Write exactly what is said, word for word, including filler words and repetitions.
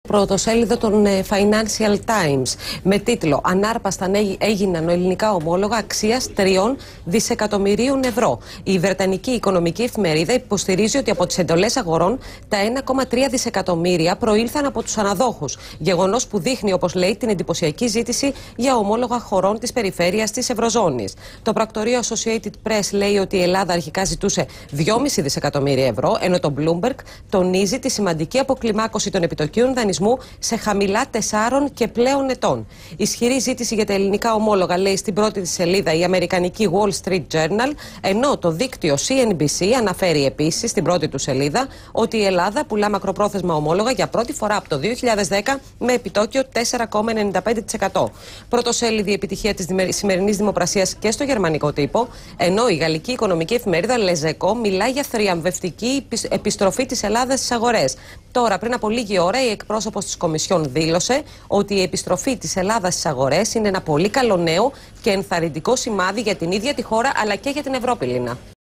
Πρωτοσέλιδο των Financial Times με τίτλο «Ανάρπαστα έγιναν ελληνικά ομόλογα αξίας τριών δισεκατομμυρίων ευρώ». Η Βρετανική οικονομική εφημερίδα υποστηρίζει ότι από τις εντολές αγορών τα ένα κόμμα τρία δισεκατομμύρια προήλθαν από τους αναδόχους. Γεγονός που δείχνει, όπως λέει, την εντυπωσιακή ζήτηση για ομόλογα χωρών της περιφέρειας της Ευρωζώνης. Το πρακτορείο Associated Press λέει ότι η Ελλάδα αρχικά ζητούσε δυόμισι δισεκατομμύρια ευρώ, ενώ το Bloomberg τονίζει τη σημαντική αποκλιμάκωση των επιτοκίων δανεισμού σε χαμηλά τεσσάρων και πλέον ετών. Ισχυρή ζήτηση για τα ελληνικά ομόλογα, λέει στην πρώτη της σελίδα η αμερικανική Wall Street Journal, ενώ το δίκτυο σι εν μπι σι αναφέρει επίσης στην πρώτη του σελίδα ότι η Ελλάδα πουλά μακροπρόθεσμα ομόλογα για πρώτη φορά από το δύο χιλιάδες δέκα με επιτόκιο τέσσερα κόμμα ενενήντα πέντε τοις εκατό. Πρωτοσέλιδη επιτυχία της σημερινής δημοπρασίας και στο γερμανικό τύπο, ενώ η γαλλική οικονομική εφημερίδα Les Echos μιλά για θριαμβευτική επιστροφή της Ελλάδας στις αγορές. Τώρα, πριν από λίγη ώρα, η εκπρόσωπος της Κομισιόν δήλωσε ότι η επιστροφή της Ελλάδας στις αγορές είναι ένα πολύ καλό νέο και ενθαρρυντικό σημάδι για την ίδια τη χώρα αλλά και για την Ευρώπη, Λίνα.